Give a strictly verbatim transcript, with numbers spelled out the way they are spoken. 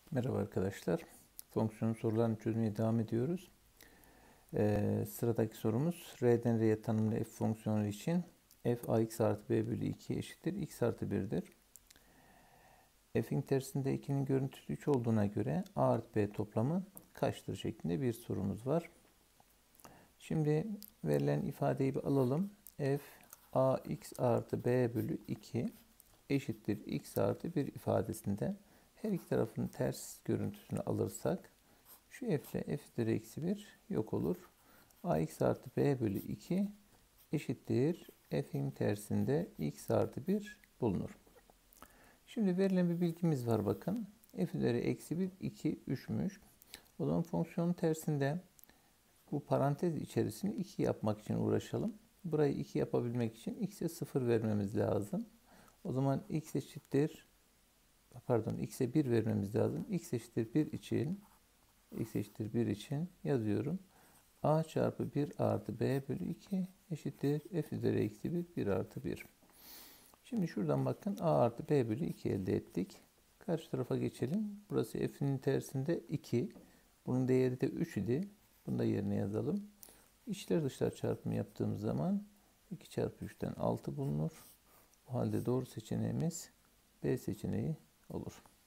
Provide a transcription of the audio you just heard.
Merhaba arkadaşlar. Fonksiyon sorularını çözmeye devam ediyoruz. Ee, sıradaki sorumuz R'den R'ye tanımlı f fonksiyonu için f ax artı b bölü iki eşittir x artı bir'dir. F'in tersinde ikinin görüntüsü üç olduğuna göre a artı b toplamı kaçtır şeklinde bir sorumuz var. Şimdi verilen ifadeyi bir alalım. F ax artı b bölü iki eşittir x artı bir ifadesinde her iki tarafın ters görüntüsünü alırsak şu f ile f üzeri eksi bir yok olur. Ax artı b bölü iki eşittir f'in tersinde x artı bir bulunur. Şimdi verilen bir bilgimiz var bakın. F üzeri eksi bir, iki, üç'müş. O zaman fonksiyonun tersinde bu parantez içerisini iki yapmak için uğraşalım. Burayı iki yapabilmek için x'e sıfır vermemiz lazım. O zaman x eşittir pardon x'e bir vermemiz lazım. X eşittir bir için x eşittir bir için yazıyorum. A çarpı bir artı b bölü iki eşittir f üzeri eksi bir, bir artı bir. Şimdi şuradan bakın a artı b bölü iki elde ettik. Karşı tarafa geçelim. Burası f'nin tersinde iki. Bunun değeri de üç idi. Bunu da yerine yazalım. İçler dışlar çarpımı yaptığımız zaman iki çarpı üç'ten altı bulunur. O halde doğru seçeneğimiz B seçeneği olur.